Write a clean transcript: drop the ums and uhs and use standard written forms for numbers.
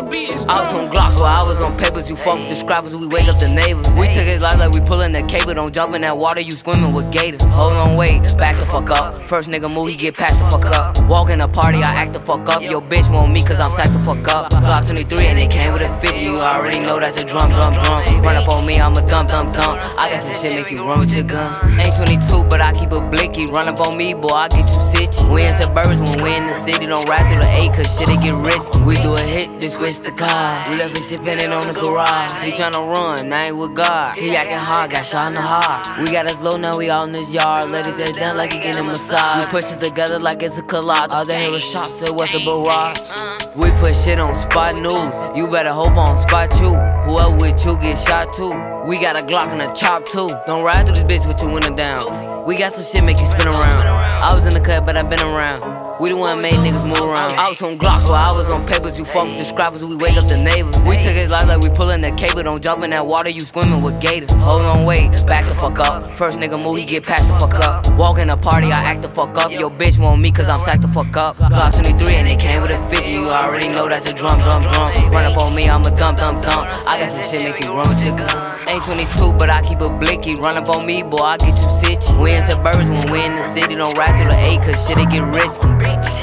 beat is I was on Glocks while I was on papers. You fuck with the scrappers, we wake up the neighbors. We took his life like we pullin' the cable. Don't jump in that water, you swimming with gators. Hold on, wait, back the fuck up. First nigga move, he get passed the fuck up. Walk in a party, I act the fuck up. Yo bitch want me cause I'm sacked the fuck up. Glock 23 and they came with a 50. You already know that's a drum. Run up on me, I'm a dump. I got some shit make you run with your gun. Ain't 22, but I keep a blicky. Run up on me, boy, I get you sitchy. We in suburbs when we in the city. Don't ride through the A cause shit it get risky. We do a hit, then switch the cars. We left his shit pending on the garage. He tryna run, I ain't with God. He acting hard, got shot in the heart. We got us low, now we out in this yard. Let it take down like he getting a massage. We push it together like it's a collage. All they hear was shots, it was a barrage. We put shit on spot news. You better hope on spot you. Whoever with you get shot too. We got a Glock and a chop too. Don't ride through this bitch with your window down. We got some shit make you spin around. I was in the cut, but I been around. We the one made niggas move around. I was on Glocks while I was on papers. You fuck with the scrappers, we wake up the neighbors. We took his life like we pullin' the cable. Don't jump in that water, you swimming with gators. Hold on, wait, back the fuck up. First nigga move, he get passed the fuck up. Walk in a party, I act the fuck up. Yo bitch want me cause I'm sacked the fuck up. Glock 23 and they came with a 50. You already know that's a drum. Run up on me, I'm a dump. I got some shit make you run with your gun. Ain't 22, but I keep a blicky. Run up on me, boy, I get you sitchy. We in suburbs when we in the city. Don't ride through the A cause shit it get risky.